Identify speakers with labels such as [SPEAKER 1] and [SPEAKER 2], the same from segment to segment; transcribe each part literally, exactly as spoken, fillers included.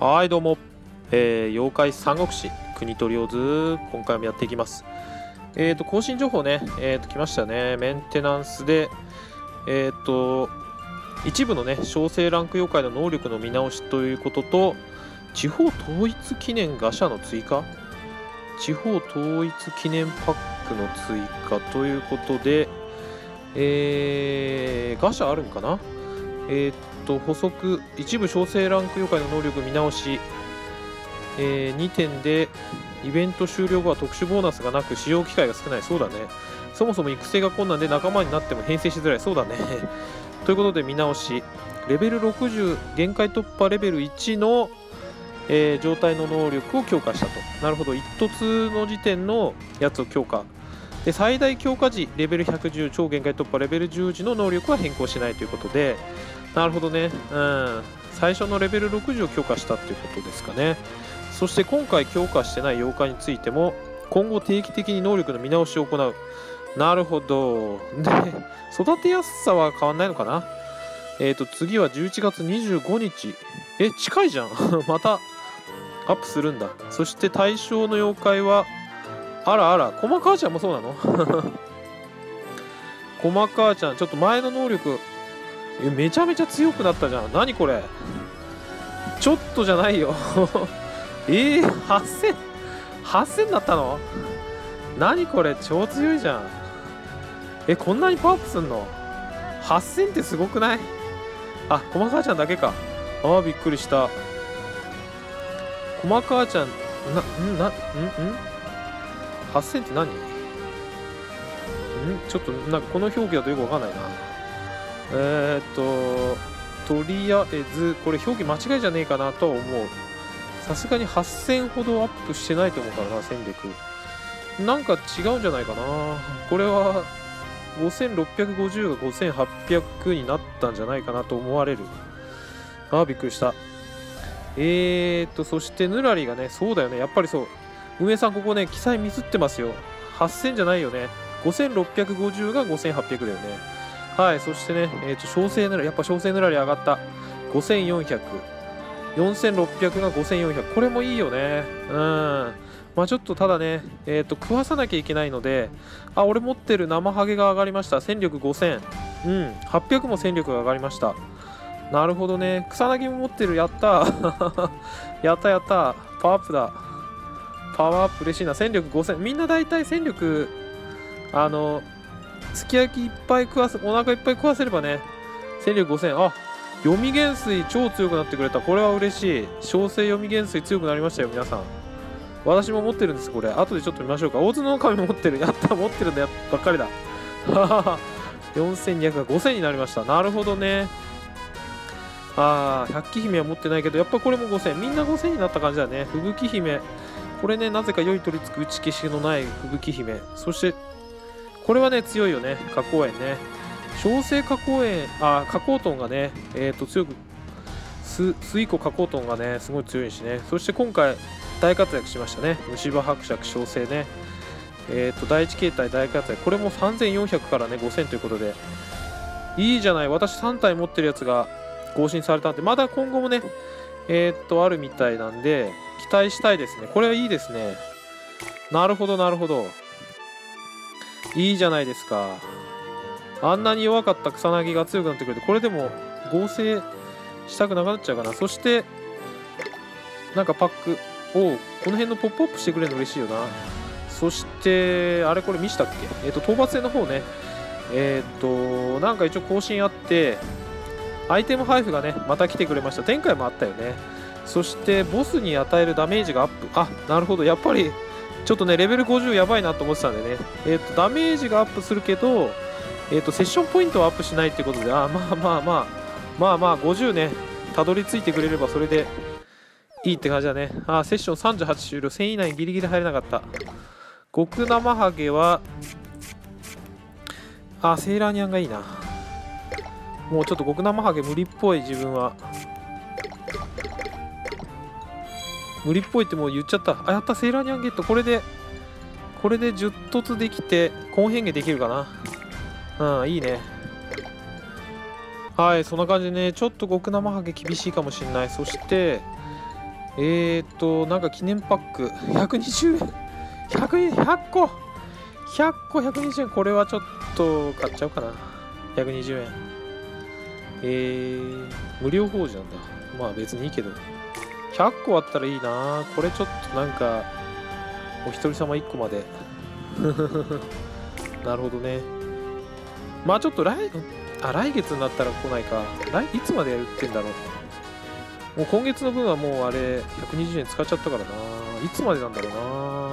[SPEAKER 1] はいどうも、えー、妖怪三国志国取りオズ今回もやっていきます。えーと更新情報ね、えーと来ましたね。メンテナンスでえーと一部のね小生ランク妖怪の能力の見直しということと、地方統一記念ガシャの追加、地方統一記念パックの追加ということで、えー、ガシャあるんかな。えー、っと補足、一部小生ランク妖怪の能力見直し、えー、にてんでイベント終了後は特殊ボーナスがなく使用機会が少ない。そうだね、そもそも育成が困難で仲間になっても編成しづらい。そうだねということで見直し、レベルろくじゅう限界突破レベルいちの、えー、状態の能力を強化したと。なるほど、一突の時点のやつを強化で、最大強化時レベルひゃくじゅう超限界突破レベルじゅう時の能力は変更しないということで、なるほどね、うん、最初のレベルろくじゅうを強化したということですかね。そして今回強化してない妖怪についても今後定期的に能力の見直しを行う。なるほど。で育てやすさは変わんないのかな。えっと次はじゅういちがつにじゅうごにち。え近いじゃんまたアップするんだ。そして対象の妖怪はあらあら、コマ母ちゃんもそうなのコマ母ちゃん、ちょっと前の能力えめちゃめちゃ強くなったじゃん。何これ、ちょっとじゃないよえー、はっせん はっせんになったの。何これ超強いじゃん。えこんなにパワーアップすんの。はっせんってすごくない？あ、コマ母ちゃんだけか。あーびっくりした。コマ母ちゃんな、んな、んんはっせんって何？んちょっとなんかこの表記だとよくわかんないな。えー、っととりあえずこれ表記間違いじゃねえかなとは思う。さすがにはっせんほどアップしてないと思うからな、戦力。なんか違うんじゃないかな。これはごせんろっぴゃくごじゅうがごせんはっぴゃくになったんじゃないかなと思われる。あーびっくりした。えー、っとそしてヌラリがね、そうだよね、やっぱりそう、運営さんここね記載ミスってますよ。はっせんじゃないよね。ごせんろっぴゃくごじゅうがごせんはっぴゃくだよね。はい、そしてね、えー、と小生ヌラリ、やっぱ小生ヌラリ上がった。ごせんよんひゃく、よんせんろっぴゃくがごせんよんひゃく、これもいいよね。うん。まあちょっとただね、えっ、と食わさなきゃいけないので、あ、俺持ってる生ハゲが上がりました。戦力ごせん。うん、はっぴゃくも戦力が上がりました。なるほどね。草薙も持ってる。やったやったやった。パワーアップだ。パワーアップ嬉しいな。戦力ごせん。みんな大体戦力、あの、すき焼きいっぱい食わせ、お腹いっぱい食わせればね、戦力ごせん。あ、読み元帥超強くなってくれた。これは嬉しい。小生読み元帥強くなりましたよ、皆さん。私も持ってるんです、これ。後でちょっと見ましょうか。大津の神も持ってる。やった、持ってるんだやばっかりだ。よんせんにひゃくがごせんになりました。なるほどね。ああ、百鬼姫は持ってないけど、やっぱこれもごせん。みんなごせんになった感じだね。吹雪姫。これね、なぜか良い取り付く打ち消しのない吹雪姫。そして、これはね、強いよね。花崗園ね。小生花崗園、あ、花崗トンがね、えっ、ー、と、強く、ス、スイコ花崗トンがね、すごい強いしね。そして今回、大活躍しましたね。虫歯伯爵小生ね。えっ、ー、と、第一形態大活躍。これもさんぜんよんひゃくからね、ごせんということで。いいじゃない。私さん体持ってるやつが更新されたんで、まだ今後もね、えっ、ー、と、あるみたいなんで、期待したいですね。これはいいですね。なるほど、なるほど。いいじゃないですか。あんなに弱かった草薙が強くなってくれて、これでも合成したくなくなっちゃうかな。そして、なんかパックを、この辺のポップアップしてくれるの嬉しいよな。そして、あれこれ見したっけ。えっ、ー、と、討伐戦の方ね。えっ、ー、と、なんか一応更新あって、アイテム配布がね、また来てくれました。前回もあったよね。そして、ボスに与えるダメージがアップ。あ、なるほど。やっぱり、ちょっとね、レベルごじゅうやばいなと思ってたんでね。えっ、ー、と、ダメージがアップするけど、えっ、ー、と、セッションポイントはアップしないってことで、あ、まあまあまあ、まあまあ、ごじゅうね、たどり着いてくれればそれでいいって感じだね。あ、セッションさんじゅうはち終了。せん以内にギリギリ入れなかった。極生ハゲは、あ、セーラーニャンがいいな。もうちょっと極生ハゲ無理っぽい、自分は。無理っぽいってもう言っちゃった。あ、やった、セーラーニャンゲット。これで、これでじゅう突できて、コン変化できるかな。うん、いいね。はい、そんな感じでね、ちょっと極生ハゲ厳しいかもしれない。そして、 えーっとなんか記念パックひゃくにじゅうえんひゃくえんひゃっこひゃっこひゃくにじゅうえん、これはちょっと買っちゃおうかな。ひゃくにじゅうえん。えー、無料表示なんだ。まあ別にいいけどひゃっこあったらいいな。これちょっとなんかお一人様いっこまでなるほどね。まあちょっと来あ来月になったら来ないか。来いつまでやるってんだろう。もう今月の分はもうあれひゃくにじゅうえん使っちゃったからな。いつまでなんだろうな。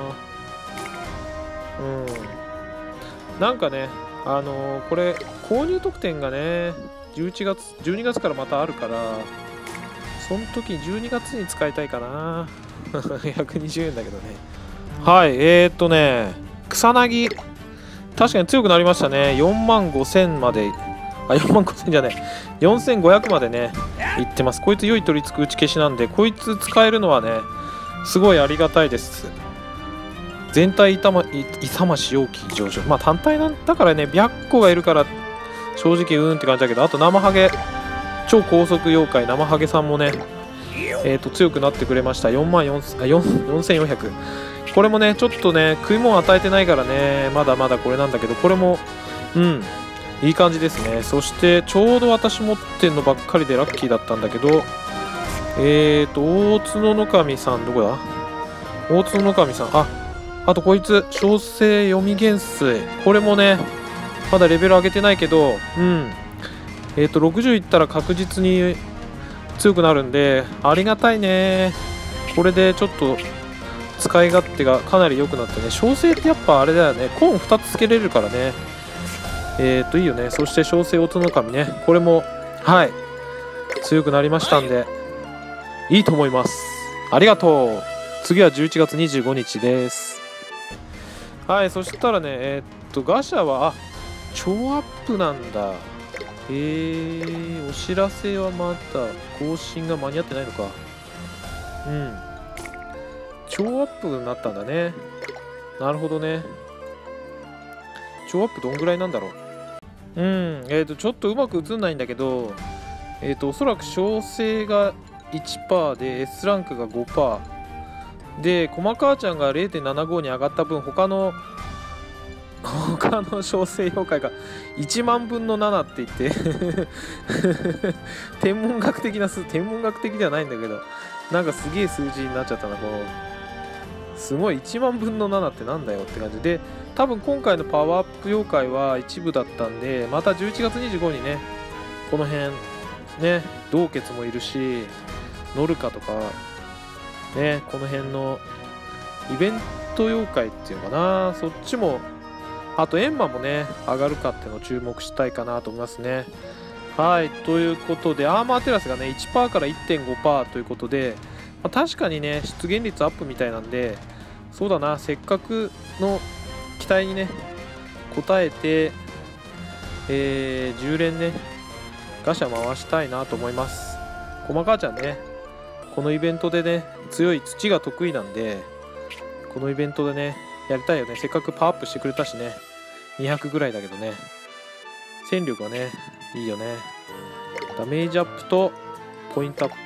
[SPEAKER 1] うんなんかねあのー、これ購入特典がねじゅういちがつじゅうにがつからまたあるから、その時にじゅうにがつに使いたいかなひゃくにじゅうえんだけどね。はいえー、っとね草薙確かに強くなりましたね。よんまんごせんまで、あよんまんごせんじゃねえよんせんごひゃくまでねいってます。こいつ良い取り付く打ち消しなんで、こいつ使えるのはねすごいありがたいです。全体痛ま勇まし容器上昇、まあ単体なんだからね白虎がいるから正直うーんって感じだけど、あと生ハゲ超高速妖怪生ハゲさんもねえーと強くなってくれました。よんまんよんせんよんひゃく、これもねちょっとね食い物与えてないからねまだまだこれなんだけど、これもうんいい感じですね。そしてちょうど私持ってんのばっかりでラッキーだったんだけど、えーと大角の神さんどこだ。大角の神さん、ああとこいつ小生読み元帥、これもねまだレベル上げてないけどうんえーとろくじゅういったら確実に強くなるんでありがたいね。これでちょっと使い勝手がかなり良くなってね、小生ってやっぱあれだよね、コーンふたつつけれるからねえーといいよね。そして小生音の神ね、これもはい強くなりましたんでいいと思います。ありがとう。次はじゅういちがつにじゅうごにちです。はい、そしたらねえー、っとガシャはあ超アップなんだ。えー、お知らせはまだ更新が間に合ってないのか。うん超アップになったんだね。なるほどね。超アップどんぐらいなんだろう。うんえー、とちょっとうまく映んないんだけどえー、とおそらく小生が いちパーセント で S ランクが ごパーセントで、駒川ちゃんが れいてんななご に上がった分他の他の小生妖怪がいちまんぶんのななって言って天文学的な数天文学的ではないんだけどなんかすげえ数字になっちゃったな。このすごいいちまんぶんのななってなんだよって感じで、多分今回のパワーアップ妖怪は一部だったんで、またじゅういちがつにじゅうごにねこの辺ね道傑もいるしノルカとかねこの辺のイベント妖怪っていうのかな、そっちもあとエンマもね上がるかっていうのを注目したいかなと思いますね。はいということでアーマーテラスがね いちパーセント から いってんごパーセント ということで、まあ、確かにね出現率アップみたいなんでそうだな、せっかくの期待にね応えて、えー、じゅう連ねガシャ回したいなと思います。駒川ちゃんねこのイベントでね強い土が得意なんでこのイベントでねやりたいよね。せっかくパワーアップしてくれたしねにひゃくぐらいだけどね戦力がねいいよね。ダメージアップとポイントアッ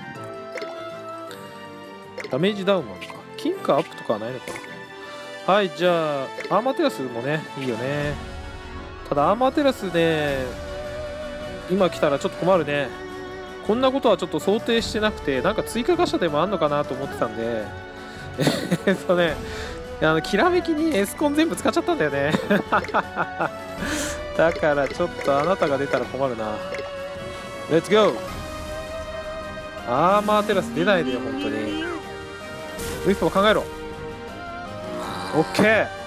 [SPEAKER 1] プ、ダメージダウンもあるか、金貨アップとかはないのかな。はいじゃあアーマーテラスもねいいよね。ただアーマーテラスね今来たらちょっと困るね。こんなことはちょっと想定してなくて、なんか追加ガシャでもあんのかなと思ってたんでえっとねあのきらめきにエスコン全部使っちゃったんだよねだからちょっとあなたが出たら困るな。レッツゴー。アーマーテラス出ないでよ本当に。ウィフも考えろ。オッケ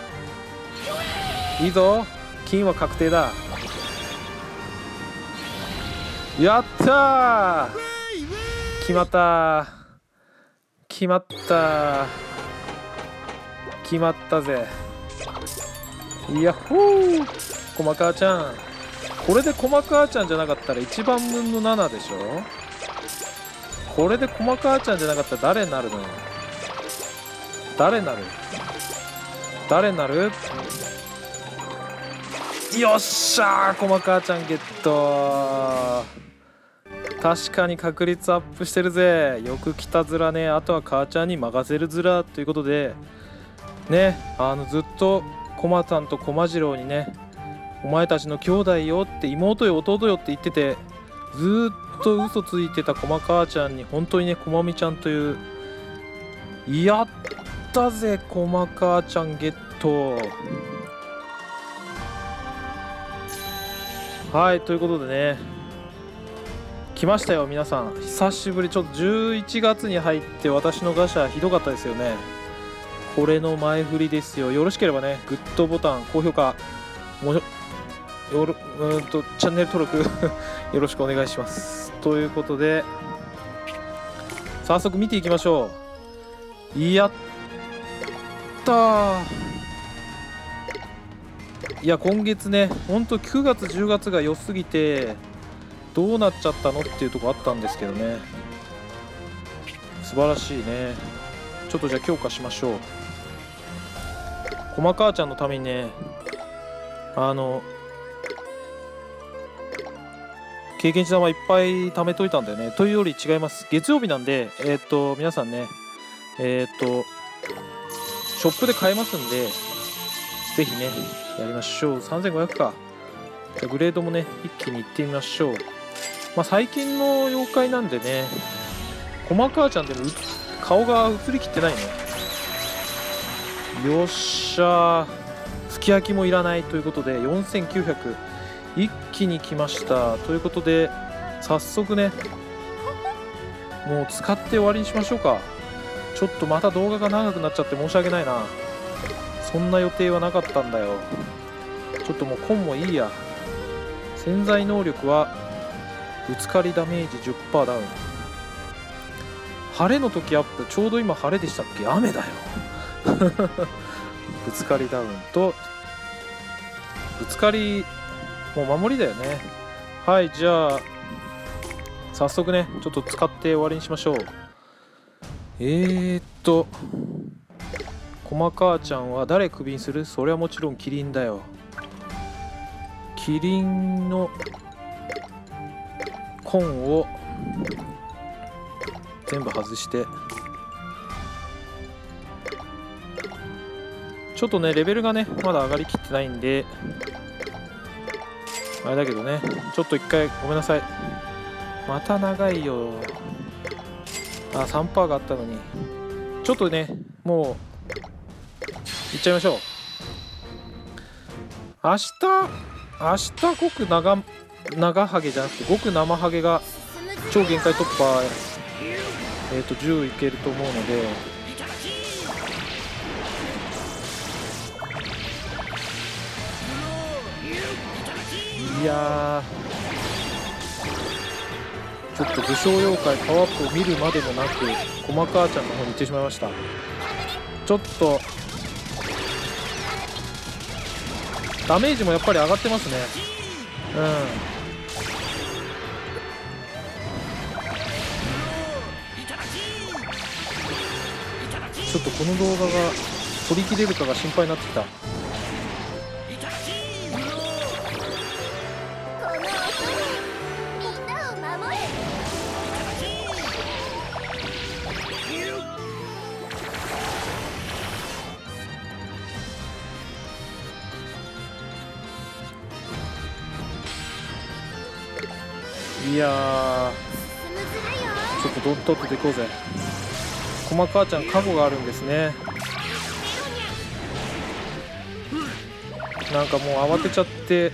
[SPEAKER 1] ーいいぞ、金は確定だ。やったー決まった決まった決まったぜ。やっほー駒川ちゃん、これで駒川ちゃんじゃなかったらいちばんぶんのななでしょ。これで駒川ちゃんじゃなかったら誰になるのよ。誰になる誰になるよっしゃー駒川ちゃんゲット。 確かに確率アップしてるぜ。よく来たずらね。あとは母ちゃんに任せるずらということでね、あのずっとコマさんとコマ次郎にね、お前たちの兄弟よって、妹よ弟よって言ってて、ずーっと嘘ついてたコマ母ちゃんに本当にね、コマみちゃんという、やったぜコマ母ちゃんゲット。はい、ということでね、来ましたよ皆さん。久しぶり。ちょっとじゅういちがつに入って私のガシャひどかったですよね。これの前振りですよ。よろしければね、グッドボタン、高評価もよろうーんとチャンネル登録よろしくお願いします。ということで早速見ていきましょう。やったー。いや今月ね、ほんとくがつじゅうがつが良すぎてどうなっちゃったのっていうとこあったんですけどね、素晴らしいね。ちょっとじゃあ強化しましょう。コマ母ちゃんのためにね、あの経験値玉いっぱい貯めといたんだよね。というより違います。月曜日なんで、えー、っと皆さんね、えー、っとショップで買えますんで、ぜひねやりましょう。さんぜんごひゃくか。じゃあグレードもね一気にいってみましょう。まあ最近の妖怪なんでね、コマ母ちゃんでも顔が映りきってないね。よっしゃー、すき焼きもいらないということでよんせんきゅうひゃく一気に来ました。ということで早速ね、もう使って終わりにしましょうか。ちょっとまた動画が長くなっちゃって申し訳ないな。そんな予定はなかったんだよ。ちょっともうコンもいいや。潜在能力はぶつかりダメージ じゅっパーセント ダウン。晴れの時アップ。ちょうど今晴れでしたっけ？雨だよぶつかりダウンとぶつかりもう守りだよね。はい、じゃあ早速ねちょっと使って終わりにしましょう。えーっとコマ母ちゃんは誰クビにする？それはもちろんキリンだよ。キリンのコンを全部外して、ちょっとねレベルがねまだ上がりきってないんであれだけどね、ちょっと一回ごめんなさい。また長いよ。あ さんパーセント があったのに、ちょっとねもういっちゃいましょう。明日明日極長長ハゲじゃなくて極生ハゲが超限界突破、えっとじゅういけると思うので、いやーちょっと武将妖怪パワーアップを見るまでもなくコマ母ちゃんの方に行ってしまいました。ちょっとダメージもやっぱり上がってますね。うんちょっとこの動画が取り切れるかが心配になってきた。いやーちょっとどっとっといこうぜ。コマ母ちゃん過去があるんですね。なんかもう慌てちゃって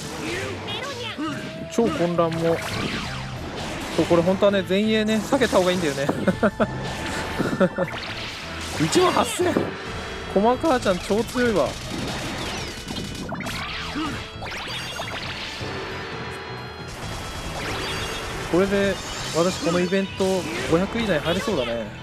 [SPEAKER 1] 超混乱も。そうこれ本当はね前衛ね避けた方がいいんだよねいちまんはっせん、コマ母ちゃん超強いわ。これで私このイベントごひゃく以内入れそうだね。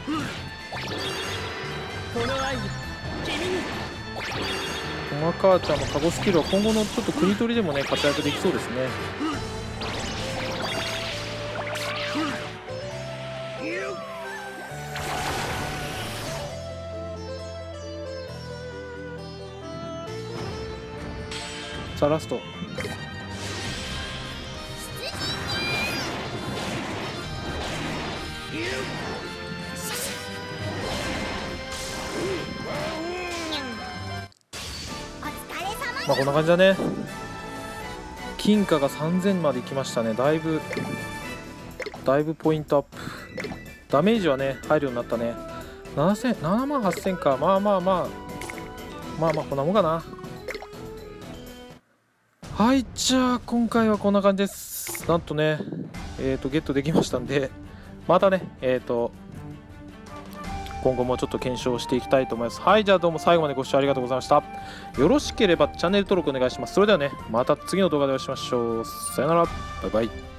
[SPEAKER 1] コマ母ちゃんのカゴスキルは今後のちょっと国取りでもね活躍できそうですね。さあラストまあこんな感じだね。金貨がさんぜんまでいきましたね。だいぶだいぶポイントアップ。ダメージはね入るようになったね。ななせんななまんはっせんか。まあまあまあまあまあこんなもんかな。はい、じゃあ今回はこんな感じです。なんとねえっ、ー、とゲットできましたんで、またねえっ、ー、と今後もちょっと検証していきたいと思います。はい、じゃあどうも最後までご視聴ありがとうございました。よろしければチャンネル登録お願いします。それではね、また次の動画でお会いしましょう。さよなら、バイバイ。